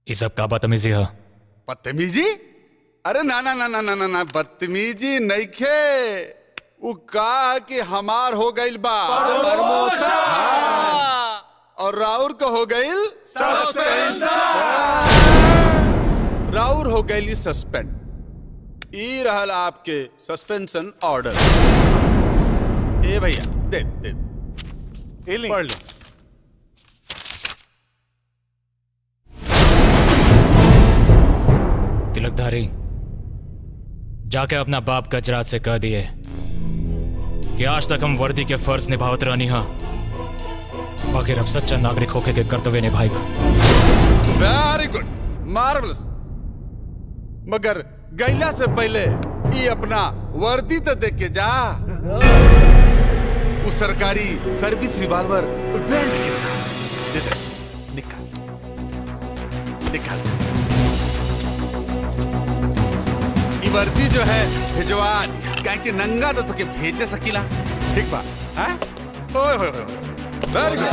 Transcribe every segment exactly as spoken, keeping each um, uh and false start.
ये सब का बदतमीजी है? बदतमीजी? अरे ना ना ना ना ना ना ना बदतमीजी नहीं खे। वो का कि हमार हो गइल बा प्रमोशन और राउर को हो गइल सस्पेंशन। राउर हो गइल सस्पेंड। ई रहल आपके सस्पेंशन ऑर्डर। ए भैया दे दे पढ़ लो। तिलकधारी, जाके अपना बाप गजराज से कह दिए कि आज तक हम वर्दी के फर्ज निभावत रहनी हा, बाकी अब सच्चा नागरिक होके के कर्तव्य निभाएगा। Very good, marvellous. मगर गैला से पहले ये अपना वर्दी तो देख के जा। उस सरकारी सर्विस रिवॉल्वर बेल्ट के साथ दे दे। निकाल निकाल। ये वर्दी जो है भिजवा दिया, क्या कि नंगा तो तुके भेज दे सकीला। ठीक बा? हाँ? ओए होए होए। Very good.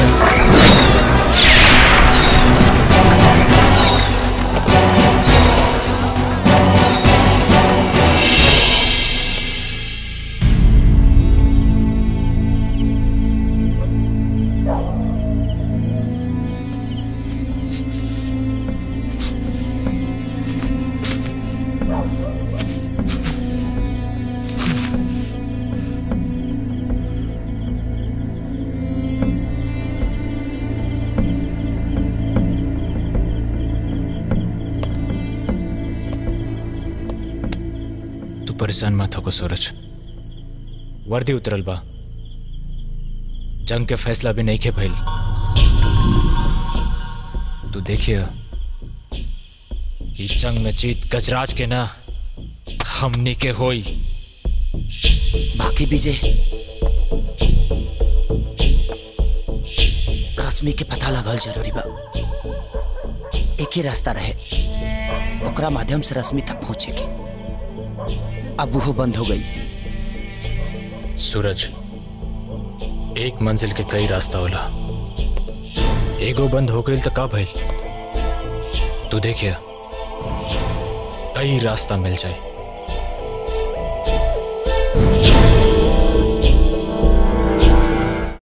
परेशान मत हो सूरज, वर्दी उतरल बा, जंग के फैसला भी नहीं के भइल। तू देखिए कि जंग में जीत गजराज के ना हमनी के होई। बाकी विजय, रश्मि के पता लगल जरूरी बा। एक ही रास्ता रहे, ओकरा माध्यम से रश्मि तक पहुंचे के। अब वो बंद हो गई। सूरज, एक मंजिल के कई रास्ता होला, एगो बंद हो गई तो का भइल? तू देखिए कई रास्ता मिल जाए।